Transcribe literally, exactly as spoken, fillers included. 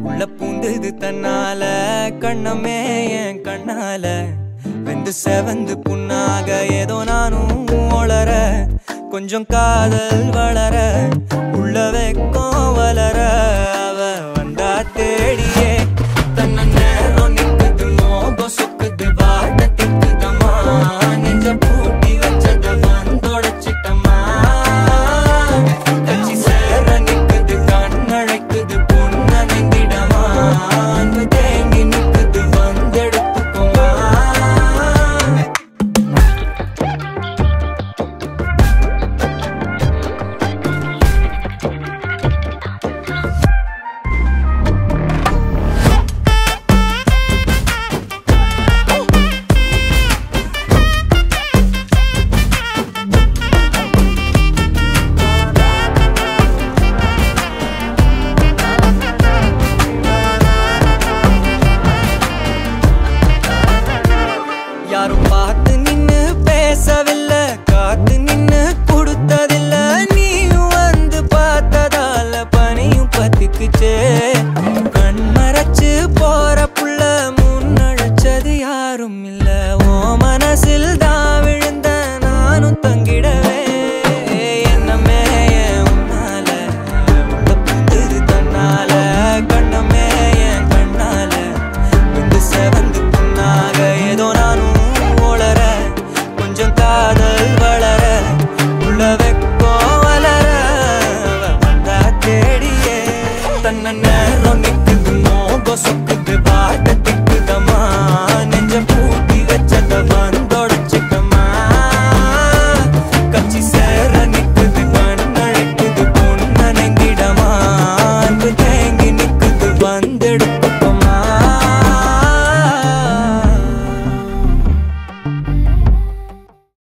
உள்ள பூந்தது தன்னால கண்ணமே என் கண்ணால வெந்து செவந்து புண்ணாக ஏதோ நானும் ஒளர கொஞ்சம் காதல் வளர உள்ள வெக்கம் வளர அவ வந்தா தேடியே தன்ன நேரம் நிக்குது மோகம் சொக்குது வாட்ட திக்குதம்மா நெஞ்ச பூட்டி வச்சத வந்தொடச்சிட்டம்மா கட்சி சேர நிக்குது கண்ணழைக்குது பொன்னணைந்திடமா அன்பு தேங்கி நிக்குது வந்தெடுத்துக்கோமா யாரும் பார்த்து நின்னு பேசவில்லை காத்து நின்னு கொடுத்ததில்ல நீயும் வந்து பார்த்ததால பனியும் பத்திக்குச்சே கண் மறைச்சு போற